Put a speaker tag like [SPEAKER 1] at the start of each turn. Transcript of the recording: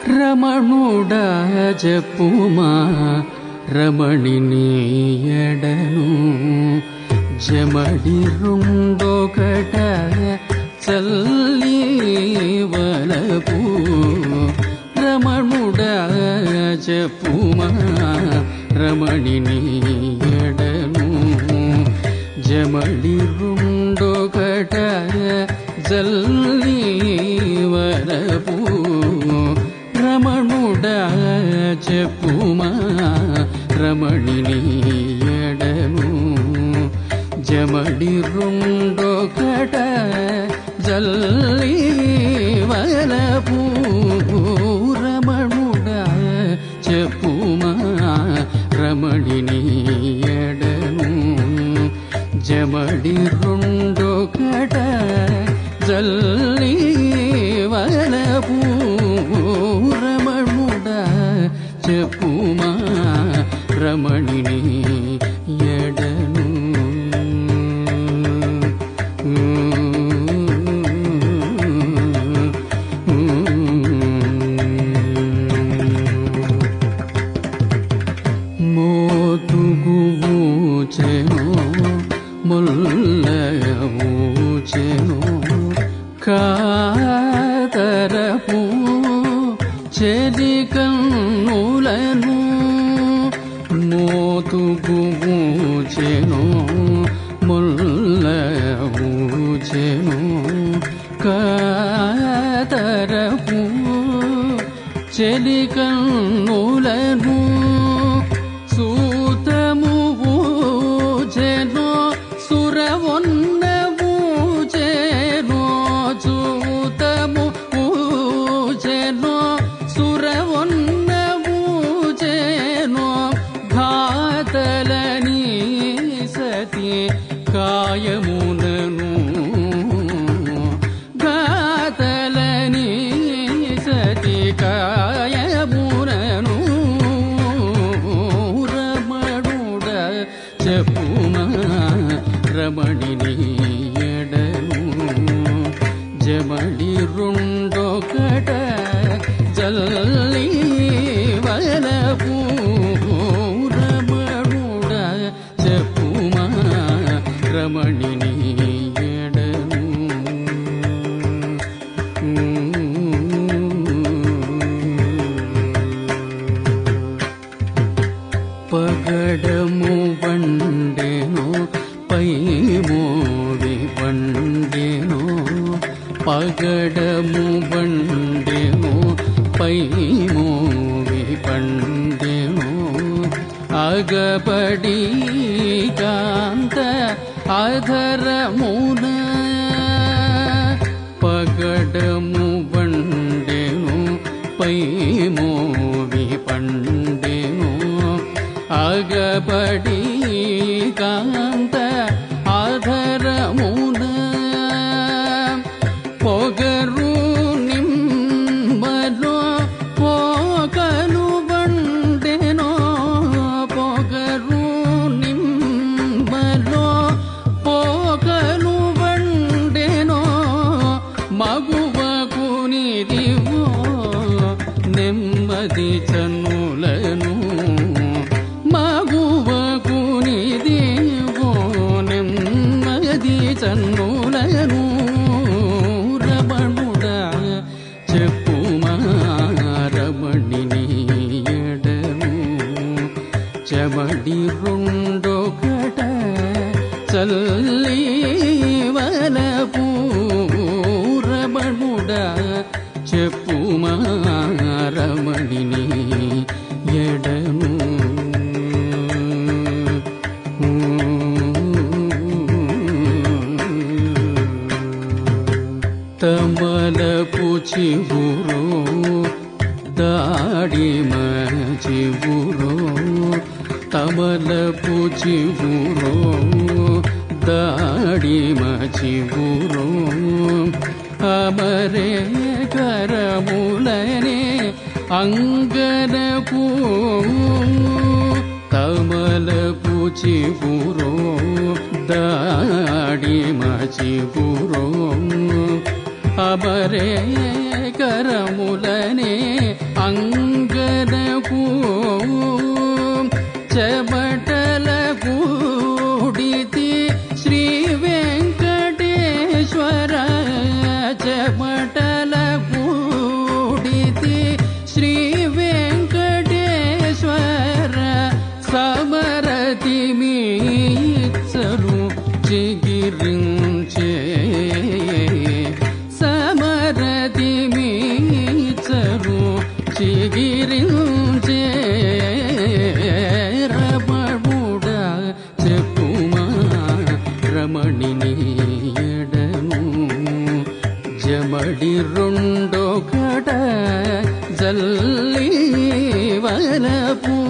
[SPEAKER 1] రమణుడా చెప్పుమా రమణిని ఎడను జమడి రెండొకట చల్లి వలపు రమణుడా చెప్పుమా రమణిని ఎడను జమడి రెండొకట చల్లి వలపు రమణుడా చెప్పుమా రమణిని ఎడను జమడి రెండొకట జల్లి వలపు రమణుడా చెప్పుమా రమణిని ఎడను జమడి రెండొకట జల్లి వలపు రమణుడా చెప్పుమా రమణిని ఎడను మోతుగుచెను ముల్లవుచెను కాతరపు చెలికన్నులను మోతుగుచెను ముల్లవుచెను కాతరపు చెలికన్నులను సూతముచెను సురవొన్నవుచెను సూతముచెను సురవొన్నవుచెను ఘాతలని సతి కాయమునను ఘాతలని సతి కాయమునను రమణుడా చెప్పుమా రమణిని ఎడను జమడి రెండొకట జల్లి వలపు రమణుడా చెప్పుమా రమణిని ఎడను పగడము వండెను పై మోవి వండెను పగడము వండెను పై మోవి వండెను అగపడి కాంత అధరమున పగడము వండెను పై మోవి పండెను అగపడి కాంత ఆధరమున పొగరు నిమ్మలో పోకలు బండెనో పొగరు నిమ్మలో పోకలు బండెనో మగువకు నిదివో నెమ్మది చన్నులను మగువకు నిదివో నెమ్మది చన్నులను రమణుడా చెప్పుమా రమణిని ఎడను చెమడి రెండొకట చల్లి వలపు రమణుడా చెప్పుమా రమణిని ఎడను తమలపు చిగురు దాడిమ చిగురు తమలపు చిగురు దాడిమ చిగురు అమరే కరములనే అంగనకు తమలపు చిగురు దాడిమ చిగురు అమరే కరములనే అంగనకు చెమటల కూడితి శ్రీ వెంకటేశ్వర చెమటల కూడితి శ్రీ వెంకటేశ్వర సమరతి మీచ్చరు చిగిరించే సమరతి మీచ్చరు చిగిరించే రమణుడ చెప్పుమా రమణిని ఎడను జమడి రెండో కట జల్లి వలపు